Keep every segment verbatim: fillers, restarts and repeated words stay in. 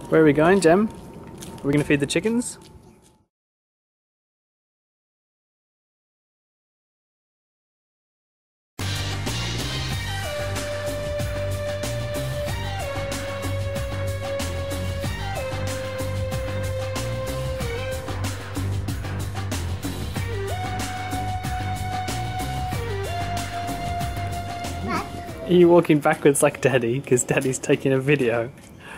Where are we going, Jem? Are we going to feed the chickens? Are you walking backwards like Daddy? Because Daddy's taking a video.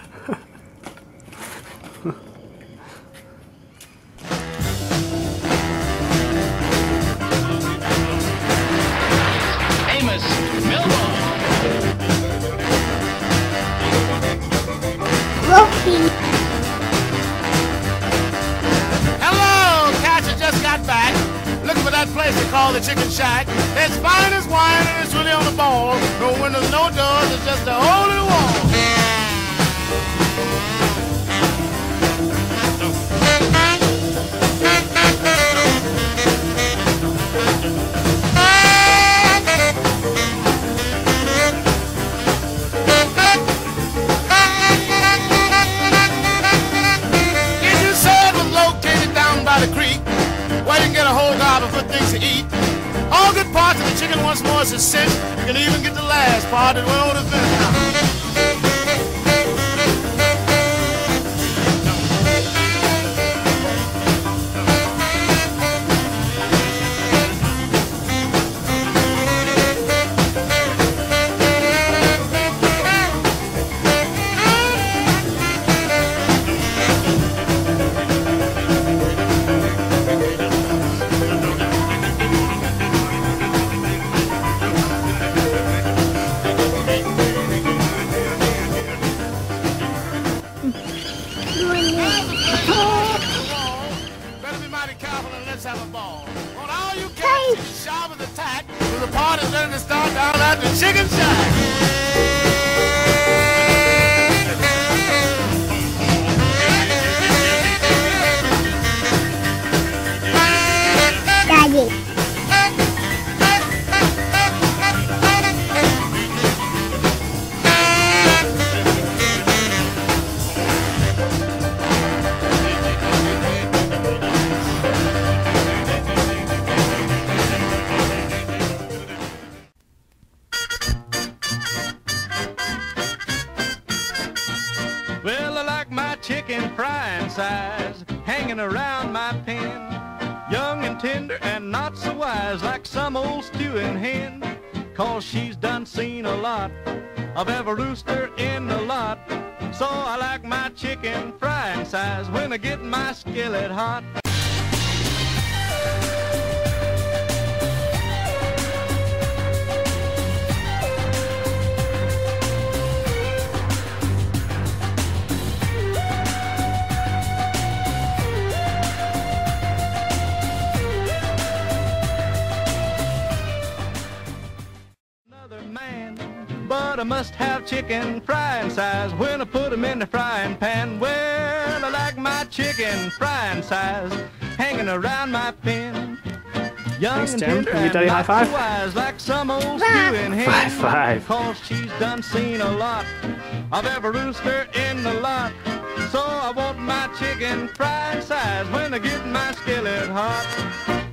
Amos Milbo. Rocky. Hello, Katja just got back. Looking for that place they call the Chicken Shack. It's fine as wine and it's really on the ball. No windows, no doors, it's just a hole in the wall. Did you say it was located down by the creek, where you can get a whole gob of good things to eat? All good parts of the chicken once more is a cinch. You can even get the last part that went over the finish. Better be mighty careful and let's have a ball. On all you cats, sharp as a tack, so the party's ready to start down at the Chicken Shack. Daddy. Well, I like my chicken frying size, hanging around my pen, young and tender and not so wise like some old stewing hen, 'cause she's done seen a lot of every rooster in the lot. So I like my chicken frying size when I get my skillet hot. Man, but I must have chicken frying size when I put 'em in the frying pan. Well, I like my chicken frying size hanging around my pen, young Thanks, and Jem. tender Can you and tell you high not five? so wise like some old stewing hen. High five. 'Cause she's done seen a lot of every rooster in the lot. So I want my chicken frying size when I get my skillet hot.